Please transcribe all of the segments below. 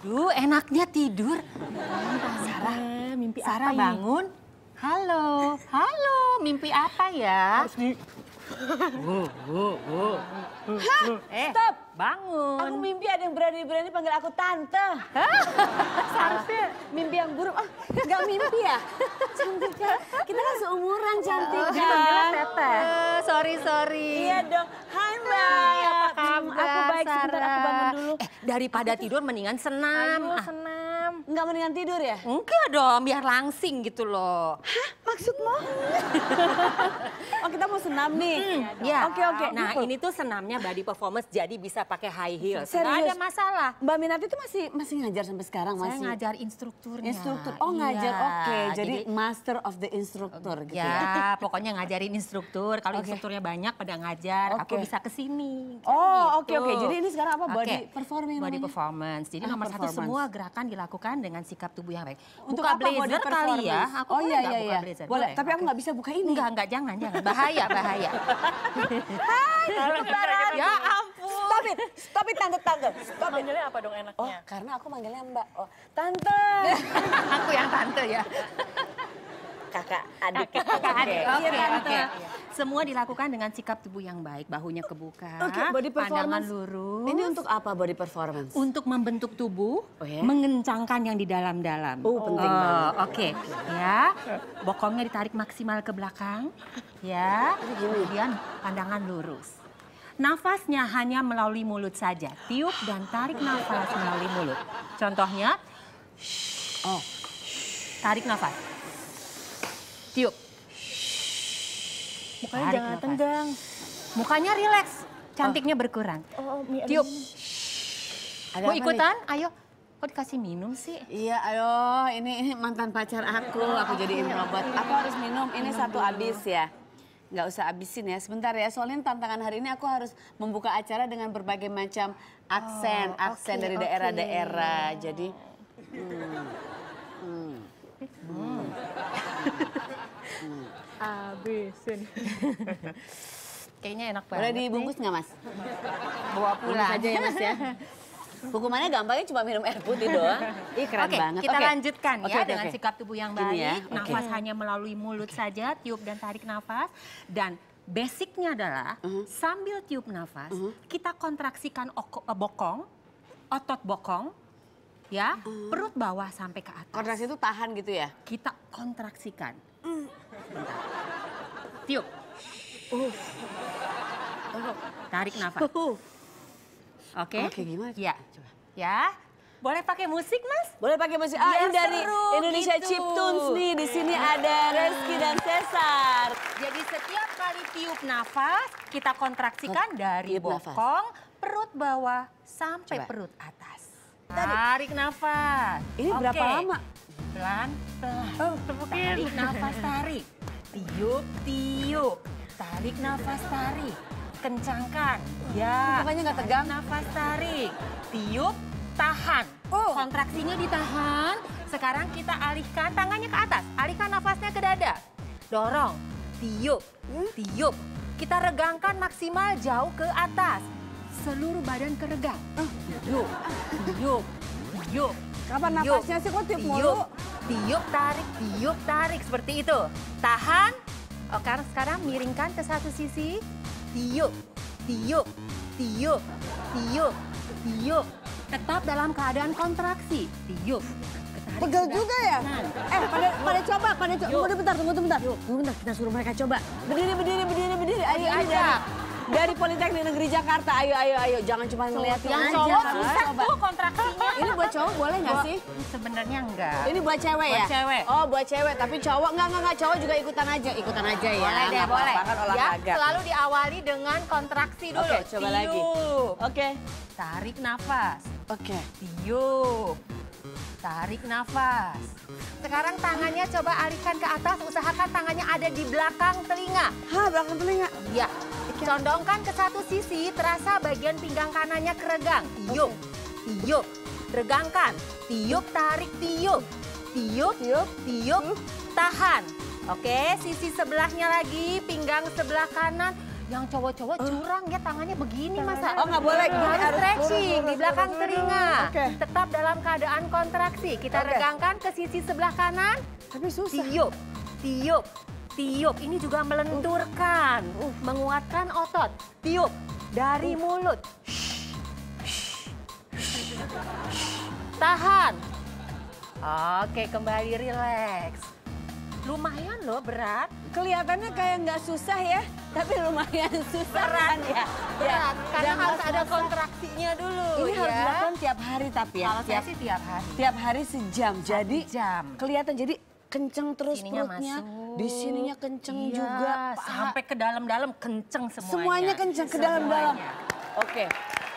Aduh, enaknya tidur. Sarah, mimpi Sarah apa bangun. Halo, halo, mimpi apa ya? Stop! Bangun. Aku mimpi ada yang berani-berani panggil aku tante. Seharusnya mimpi yang buruk. Oh, nggak mimpi ya? Cantik kan? Kita kan seumuran cantik kan? Sorry. Iya dong. Hai Mbak. Apa kabar, Aku baik, sebentar aku bangun dulu. Daripada tidur mendingan senam. Ayo senam. Nggak mendingan tidur ya? Enggak dong, biar langsing gitu loh. Hah? Maksudmu? Oh kita mau senam nih? Ya. Oke. Nah ini tuh senamnya body performance, jadi bisa pakai high heels. Nggak Serius? ada masalah. Mbak Minati tuh masih ngajar sampai sekarang? Saya Masih ngajar instrukturnya. instruktur. Oh ngajar, Iya, oke. Jadi master of the instructor gitu ya? Ya, pokoknya ngajarin instruktur. Kalau instrukturnya banyak pada ngajar, aku Oke. bisa kesini. Oh Gitu. oke. Jadi ini sekarang apa? Body Oke. performing Body namanya? performance. Jadi nomor satu performance. semua gerakan dilakukan dengan sikap tubuh yang baik. Untuk Buka apa body blazer kali ya. performance? Aku Oh boleh iya nggak iya buka iya. blazer? Boleh. Tapi aku Oke. nggak bisa buka ini. Enggak, jangan. Bahaya. Ya ampun. Stop it tante. Stop it. Manggilnya apa dong Oh enaknya? karena aku manggilnya Mbak. Oh tante. Aku yang tante ya. Kakak adik. Oke. Iya tante. Semua dilakukan dengan sikap tubuh yang baik, bahunya kebuka, Oke, body pandangan performance. lurus. Ini untuk apa body performance? Untuk membentuk tubuh, Oh, ya? mengencangkan yang di dalam-dalam. Oh, penting banget. Oke, ya. Bokongnya ditarik maksimal ke belakang, ya. Kemudian pandangan lurus. Nafasnya hanya melalui mulut saja. Tiup dan tarik nafas melalui mulut. Contohnya, tarik nafas. Tiup. Mukanya Tarik jangan nafas. tegang. Mukanya rileks, cantiknya berkurang. Tiup. Ada Mau apa ikutan? Ayo. Kok dikasih minum sih? Iya, ayo ini mantan pacar aku jadiin robot. Aku harus minum, ini satu habis ya. Nggak usah habisin ya, sebentar ya. Soalnya tantangan hari ini aku harus membuka acara dengan berbagai macam aksen dari daerah-daerah. Jadi, Abisin. Kayaknya enak banget. boleh dibungkus nggak mas? Bawa Bungkus pulang. aja ya mas ya. Hukumannya gampangnya cuma minum air putih doang. Ih keren Oke, banget. kita Oke. lanjutkan ya Oke, oke, dengan oke. sikap tubuh yang Gini baik. ya, oke. Nafas hanya melalui mulut saja, tiup dan tarik nafas. Dan basicnya adalah sambil tiup nafas, kita kontraksikan bokong, otot bokong, ya, perut bawah sampai ke atas. Kontraksi itu tahan gitu ya? Kita kontraksikan. Sebentar. Tiup. Tarik nafas. Oke? Oke, gimana? Ya. Ya. Boleh pakai musik, Mas? Boleh pakai musik. Biar Ini dari seru Indonesia gitu. Chiptunes nih. Di sini ada Reski dan Cesar. Jadi setiap kali tiup nafas, kita kontraksikan dari tiup nafas. bokong, perut bawah, sampai Coba. perut atas. Tarik nafas. Ini berapa Oke. lama? Pelan-pelan. Tarik nafas, tarik. Tiup. Tarik nafas, tarik. Kencangkan. Ya. Mukanya nggak tegang? Nafas, tarik. Tiup, tahan. Kontraksinya ditahan. Sekarang kita alihkan tangannya ke atas. Alihkan nafasnya ke dada. Dorong. Tiup. Kita regangkan maksimal jauh ke atas. Seluruh badan keregang. Tiup. Kapan nafasnya sih kok tiup mulu? Tiup, tarik. Seperti itu. Tahan. Oke, sekarang miringkan ke satu sisi. Tiup. Tetap dalam keadaan kontraksi. Tiup. Pegel juga ya? Pada coba. Yuk. Tunggu bentar. Kita suruh mereka coba. Berdiri. Ayo Ajak. dari Politeknik Negeri Jakarta. Ayo. Jangan cuma ngeliatin Yang aja. cowok Harus susah coba. tuh kontraksinya. Ini buat cowok boleh nggak sih? Sebenarnya enggak. Ini buat cewek ya? Buat cewek. Oh buat cewek, tapi cowok enggak. Cowok juga ikutan aja ya. Boleh deh, Nggak boleh. apa-apa, kan Ya, olahraga. selalu diawali dengan kontraksi dulu. Oke, coba lagi. Tiup. Oke. Tarik nafas. Oke. Tiup. Tarik nafas. Sekarang tangannya coba alihkan ke atas. Usahakan tangannya ada di belakang telinga. Hah, belakang telinga. Ya. Condongkan ke satu sisi, terasa bagian pinggang kanannya keregang. Tiup. Regangkan. Tiup, tarik, tiup. Tiup, tahan. Oke, sisi sebelahnya lagi, pinggang sebelah kanan. yang cowok-cowok curang ya tangannya begini masa. Oh nggak boleh. Harus stretching di belakang telinga. Oke. Tetap dalam keadaan kontraksi. Kita regangkan ke sisi sebelah kanan. Tapi susah. Tiup, tiup, tiup. Ini juga melenturkan, menguatkan otot. Tiup dari mulut. Tahan. Oke, kembali rileks. Lumayan loh berat. Kelihatannya kayak nggak susah ya, tapi lumayan susah kan ya. Berat, karena Dan harus ada ngos-ngosan. kontraksinya dulu. Ini ya. harus dilakukan tiap hari tapi ya. Kalau saya sih tiap hari. Tiap hari sejam. Jadi jam. kelihatan jadi kenceng terus Sininya perutnya. masuk. Di sininya kenceng Iya, juga. sampai ke dalam-dalam kenceng semuanya. Semuanya kenceng ke dalam-dalam. Semuanya. Oke.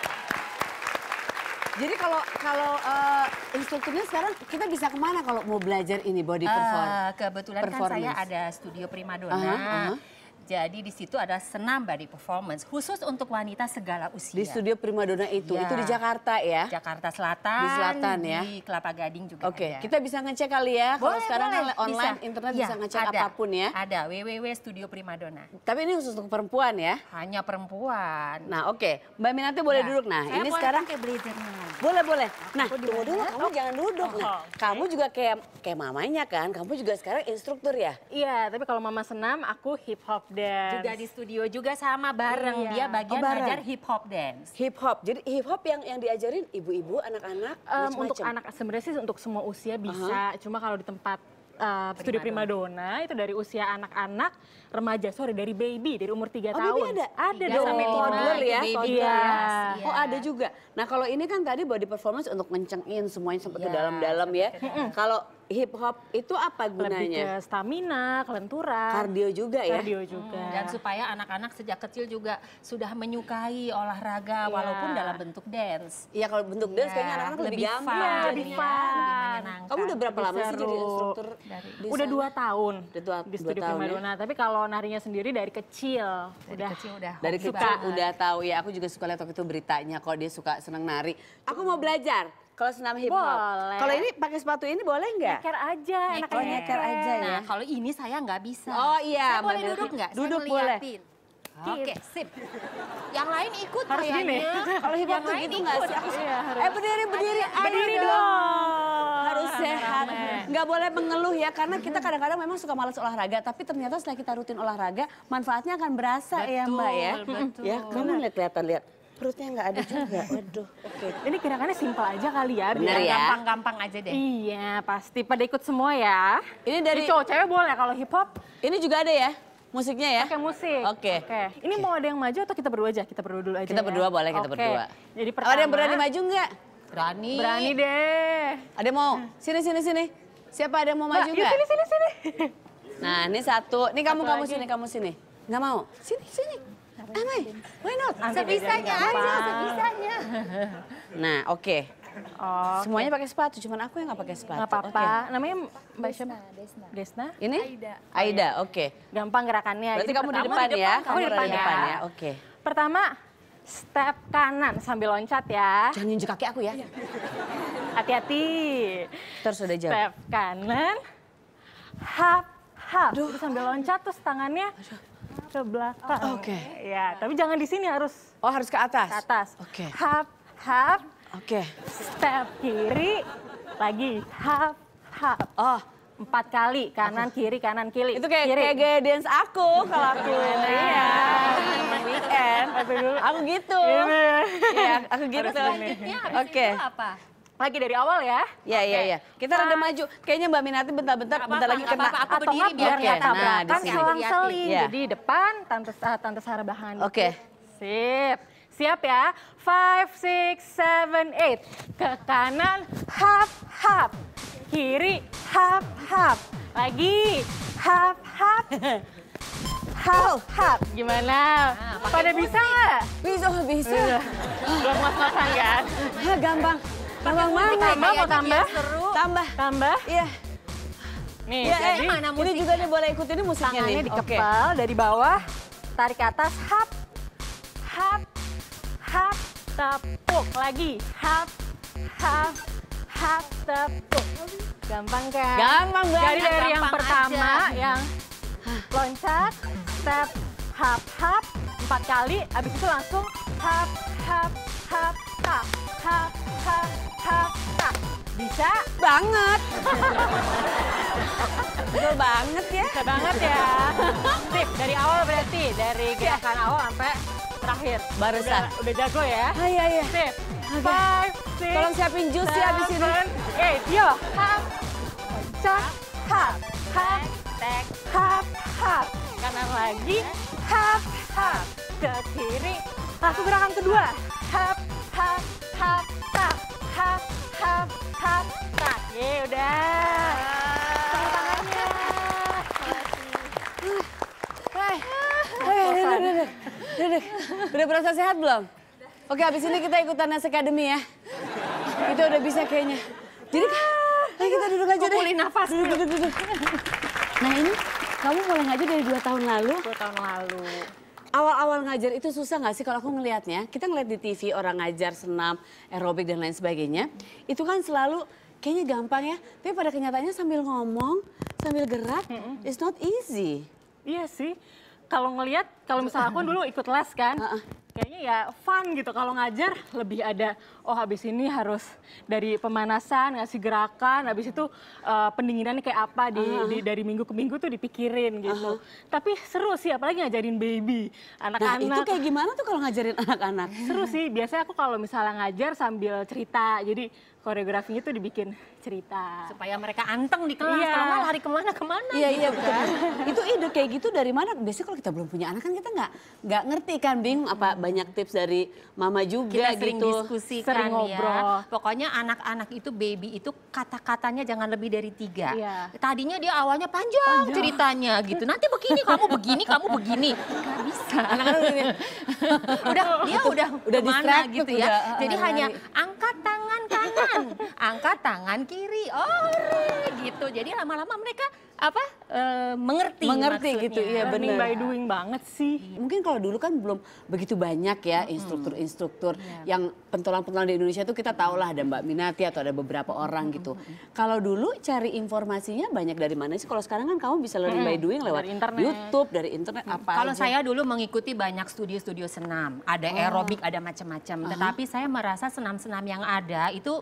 Jadi kalau instrukturnya sekarang kita bisa kemana kalau mau belajar ini body Kebetulan kan saya ada studio primadona. Jadi di situ ada senam body performance khusus untuk wanita segala usia. Di studio primadona itu Ya. di Jakarta ya? Jakarta Selatan. Di selatan ya? Di Kelapa Gading juga Oke, ada. kita bisa ngecek kali ya. Kalau Boleh, sekarang boleh. kan online, Bisa. internet Ya, bisa ngecek ada. apapun ya. Ada www.studio primadona. Tapi ini khusus untuk perempuan ya? Hanya perempuan. Nah oke, Mbak Minati boleh Ya, duduk. Nah saya ini boleh sekarang pakai blazernya. boleh boleh. Nah tunggu dulu, kamu jangan duduk. Nah, Oh, kamu juga kayak mamanya kan? Kamu juga sekarang instruktur ya? Iya, tapi kalau mama senam, aku hip hop dance. Juga di studio juga sama bareng. Iya. Dia bagian Oh, bareng. ngajar hip hop dance. Hip hop. Jadi hip hop yang diajarin ibu-ibu, anak-anak, Untuk macam-macam. anak sebenarnya sih untuk semua usia bisa. Cuma kalau di tempat studi primadona itu dari usia anak-anak, remaja, dari baby, dari umur 3 Oh, tahun. baby ada? Ada 3 dong. sampai 5 Toddler itu ya, baby toddler Iya. class. Oh ada juga. Nah kalau ini kan tadi body performance untuk ngencengin semuanya sampai ke dalam-dalam ya. Kalau hip hop itu apa Lebih ke gunanya? stamina, kelenturan. Kardio juga ya? Kardio juga. Dan supaya anak-anak sejak kecil juga sudah menyukai olahraga walaupun dalam bentuk dance. Iya kalau bentuk dance kayaknya anak-anak lebih gampang fun, lebih jadinya. fun. lebih menyenangkan. Kamu udah berapa lama sih jadi seru. instruktur? di Udah sana? 2 tahun Udah di 2 studi tahun ya? primadona. Tapi kalau narinya sendiri dari kecil. Dari kecil udah Dari hobi kecil banget. udah tahu ya, aku juga suka lihat waktu itu beritanya kalau dia suka senang nari. Aku mau belajar kalau senam hip hop. Boleh. Kalau ini pakai sepatu ini boleh nggak? Nyeker aja, enak Oh, nyeker aja ya. Nah, kalau ini saya nggak bisa. Oh iya, Saya boleh Mbak duduk Duduk. nggak? Duduk Saya boleh. ngeliatin. Oke, sip. Yang lain ikut Harus kayaknya. gini. Kalau hip hop Yang tuh lain gitu nggak ikut. sih? Aku Iya, harus. berdiri, Berdiri ayo dong. Harus sehat, Rame. nggak boleh mengeluh ya karena kita kadang-kadang memang suka malas olahraga, tapi ternyata setelah kita rutin olahraga manfaatnya akan berasa ya Mbak ya. betul. Ya kamu lihat perutnya nggak ada juga. Waduh, oke. Ini gerakannya simpel aja kali ya. Bener biar ya. Gampang-gampang aja deh. Iya, pasti pada ikut semua ya. Ini dari Jadi cowok cewek boleh, kalau hip hop ini juga ada ya musiknya ya? pakai musik. Oke. Ini mau ada yang maju atau kita berdua aja? Kita berdua dulu aja. Kita ya? berdua boleh, kita Oke. berdua. Jadi pertama. Ada yang berani maju nggak? Berani. Berani deh. Ada yang mau? Sini. Siapa ada yang mau maju Mbak, yuk nggak? sini. Nah, ini satu. Ini kamu lagi. sini. Nggak mau? Sini. Amai, why not? Sebisanya aja, gampang. sebisanya. Nah, oke. Oh, Semuanya pakai sepatu, cuman aku yang nggak pakai sepatu. nggak apa-apa. Oke. Namanya Mbak siapa? Desna. Ini? Aida, oke. Gampang gerakannya. Berarti Jadi kamu di pertama depan ya? Kamu di depan ya. Oke. Pertama, step kanan sambil loncat ya. Jangan nunjuk kaki aku ya. Hati-hati. Terus udah jauh. Step kanan. Hap. Terus sambil loncat terus tangannya ke belakang. Oke. Ya, tapi jangan di sini harus Oh, harus ke atas? ke atas. Oke. Hap. Oke. Step kiri. Lagi. Hap. Oh, 4 kali kanan kiri kanan kiri. itu kayak kiri. gaya dance aku kalau aku. Iya. Weekend. Aku gitu. Iya, aku gitu. Selanjutnya habis Oke. itu apa? Lagi dari awal ya. Iya. Kita rada maju. Kayaknya Mbak Minati bentar lagi Nggak kena. apa-apa, aku Atau berdiri nggak biar Oke, biar kelihatan. nah, tabrakan di sini. selang-seling. Iya. Jadi depan Tante Sarah bahan. Oke. Sip. Siap ya. 5, 6, 7, 8. Ke kanan. Hap. Kiri. Hap. Lagi. Hap. Gimana? Pada bisa nggak? Bisa. Belum ngos-ngosan kan? Gampang banget. Tambah, mau tambah? Tambah. Tambah? Iya. Nih, Iya, jadi mana ini juga nih boleh ikut ini musiknya tangannya nih. dikepal dari bawah, tarik ke atas, hap, tepuk lagi, hap, tepuk. Gampang kan? Gampang banget. Jadi dari yang gampang pertama, aja. yang loncat, step, hap, 4 kali, abis itu langsung hap, hap, hap, tak, hap, hap, hap, tak. Bisa? Banget. Betul banget ya. Bisa banget ya. Sip, dari awal berarti, dari gerakan awal sampai terakhir. Barusan. Udah jago ya. Iya, iya. Sip. Oke. 5, 6, Tolong siapin jus ya abis ini. 7, 8, yo. Hap, cak, hap, hap, Tek. hap, hap. Kanan lagi, hap, hap. Ke kiri, langsung gerakan kedua. Hap, hap, hap, tak. Hap, hap, hap, tak. Ye, udah. Tepuk tangannya. Duduk. Udah berasa sehat belum? Oke, abis ini kita ikutan Nas Academy ya. Kita udah bisa kayaknya. Jadi, ayo kita duduk aja deh. Kumpulin nafas. Duduk. Nah ini, kamu mulai ngajar dari 2 tahun lalu. 2 tahun lalu. Awal-awal ngajar itu susah nggak sih kalau aku ngelihatnya? Kita ngeliat di TV orang ngajar senam, aerobik dan lain sebagainya. Itu kan selalu kayaknya gampang ya. Tapi pada kenyataannya sambil ngomong, sambil gerak, it's not easy. Iya sih. Kalau ngelihat, kalau misalnya aku dulu ikut les kan, kayaknya ya fun gitu. Kalau ngajar lebih ada, oh habis ini harus dari pemanasan, ngasih gerakan, habis itu pendinginannya kayak apa dari minggu ke minggu tuh dipikirin gitu. Tapi seru sih, apalagi ngajarin baby, Nah anak-anak. itu kayak gimana tuh kalau ngajarin anak-anak? Seru sih, biasanya aku kalau misalnya ngajar sambil cerita, jadi koreografinya tuh dibikin cerita. Supaya mereka anteng di kelas, Iya. kalau nggak lari kemana-kemana. Iya betul. Itu ide kayak gitu dari mana? Biasanya kalau kita belum punya anak kan kita nggak ngerti kan, Bing. Apa banyak tips dari mama juga Kita sering gitu. diskusikan Sering ngobrol. ya. Pokoknya anak-anak itu baby itu kata-katanya jangan lebih dari 3. Iya. Tadinya dia awalnya panjang ceritanya gitu. Nanti begini, kamu begini. Gak bisa. Anak-anak dia udah kemana distracted, gitu ya. udah, Jadi hanya lari. angkat tangan kanan, angkat tangan kiri. Gitu. Jadi lama-lama mereka mengerti maksudnya. gitu, iya Learning benar. by doing banget sih. Mungkin kalau dulu kan belum begitu banyak ya instruktur-instruktur yang pentolan-pentolan di Indonesia tuh kita tahu lah ada Mbak Minati atau ada beberapa orang gitu. Kalau dulu cari informasinya banyak dari mana sih? Kalau sekarang kan kamu bisa learning by doing lewat Dari internet. YouTube, dari internet apa Kalau aja. saya dulu mengikuti banyak studio-studio senam, ada aerobik, ada macam-macam. Tetapi saya merasa senam-senam yang ada itu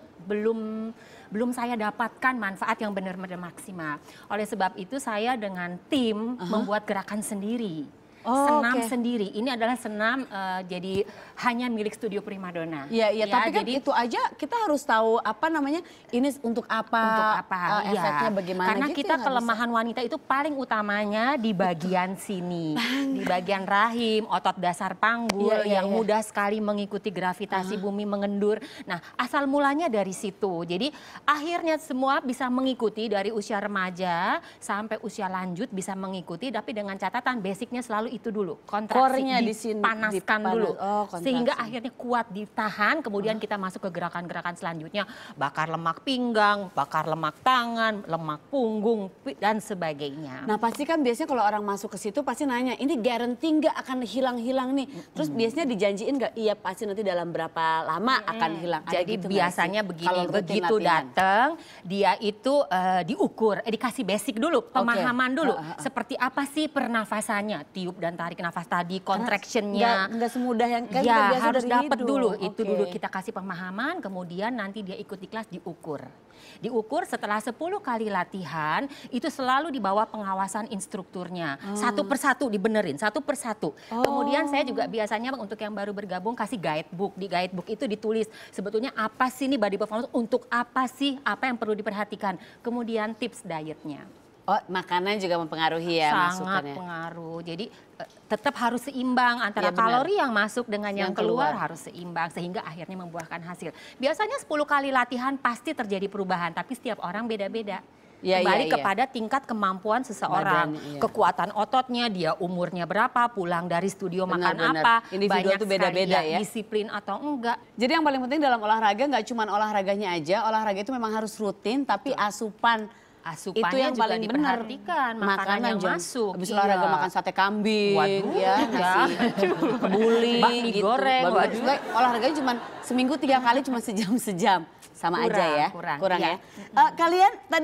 belum saya dapatkan manfaat yang benar-benar maksimal. Oleh sebab itu saya dengan tim membuat gerakan sendiri. Senam oke. sendiri. Ini adalah senam jadi hanya milik Studio Primadona. Iya, Ya, tapi kan jadi itu aja kita harus tahu apa namanya, ini untuk apa, iya. efeknya bagaimana Karena gitu kita ya, nggak kelemahan wanita itu paling utamanya di bagian sini, di bagian rahim, otot dasar panggul Iya, yang iya. mudah sekali mengikuti gravitasi bumi mengendur. Nah, asal mulanya dari situ. Jadi akhirnya semua bisa mengikuti dari usia remaja sampai usia lanjut bisa mengikuti, tapi dengan catatan basicnya selalu itu dulu, kontraksi Core-nya di sini, dipanaskan dulu, kontraksi. sehingga akhirnya kuat ditahan. Kemudian kita masuk ke gerakan-gerakan selanjutnya, bakar lemak pinggang, bakar lemak tangan, lemak punggung dan sebagainya. Nah pasti kan biasanya kalau orang masuk ke situ pasti nanya, ini guarantee nggak akan hilang-hilang nih? Terus biasanya dijanjiin nggak? Iya pasti nanti dalam berapa lama akan hilang. Ada Jadi gitu nggak biasanya sih? begini, Kalau rutin begitu latihan. datang dia itu diukur, dikasih basic dulu, pemahaman dulu. Seperti apa sih pernafasannya, tiup dan tarik nafas tadi, contractionnya. Nggak semudah yang kan Ya, biasa harus dari dapat hidup. dulu. Itu Oke. dulu kita kasih pemahaman, kemudian nanti dia ikut di kelas diukur. Diukur setelah 10 kali latihan, itu selalu di bawah pengawasan instrukturnya. Satu persatu dibenerin, satu persatu. Kemudian saya juga biasanya untuk yang baru bergabung kasih guidebook. Di guidebook itu ditulis sebetulnya apa sih nih body performance, untuk apa sih, apa yang perlu diperhatikan. Kemudian tips dietnya. Oh makanan juga mempengaruhi ya Sangat masukannya. pengaruh. Jadi tetap harus seimbang antara Iya, benar. kalori yang masuk dengan yang Yang keluar keluar. harus seimbang sehingga akhirnya membuahkan hasil. Biasanya 10 kali latihan pasti terjadi perubahan, tapi setiap orang beda-beda. Iya, Kembali iya, iya. kepada tingkat kemampuan seseorang, Badan, iya. kekuatan ototnya, dia umurnya berapa, pulang dari studio Benar, makan benar. apa, Individual banyak tuh sekali beda-beda ya. disiplin atau enggak. Jadi yang paling penting dalam olahraga nggak cuma olahraganya aja, olahraga itu memang harus rutin tapi asupan Asupannya itu yang juga paling benar. diperhatikan, makanan yang jangan masuk. Habis Iya. olahraga makan sate kambing, Waduh, ya, nasi kebuli, bakmi gitu. goreng, Baru- waduh. Sebenarnya olahraganya cuma seminggu 3 kali cuma sejam-sejam. Sama Kurang, aja ya, kurang, ya. iya. Kalian tadi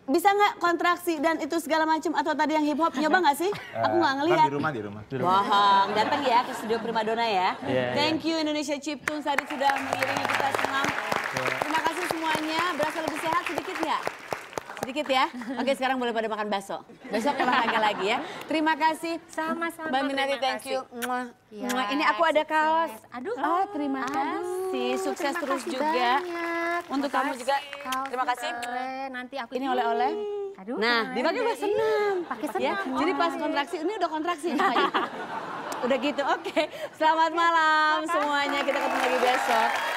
bisa nggak kontraksi dan itu segala macam atau tadi yang hip hop nyoba nggak sih? Aku nggak ngelihat. Di rumah. Bohong, datang ya ke studio Primadona ya. Iya, Thank you Indonesia Chiptunes tadi sudah mengiringi kita senam. Terima kasih semuanya. Berasa lebih sehat sedikit nggak? Sedikit ya. Oke sekarang boleh pada makan bakso. Besok olahraga lagi ya. Terima kasih. Sama-sama. Mbak Minari, terima thank you. kasih. Mwah. Ya, Mwah. Ini aku ada kaos. Aduh. Oh, terima kasih. Sukses Terima terus kasih juga. banyak. Untuk kamu juga. Kaosnya Terima kasih. keren. Nanti aku Ini oleh-oleh. Aduh. Nah, keren dipakai deh. buat senam. Pakai Ya, senam. jadi pas kontraksi, ini udah kontraksi mukanya. Udah gitu, oke. Selamat malam semuanya, kita ketemu lagi besok.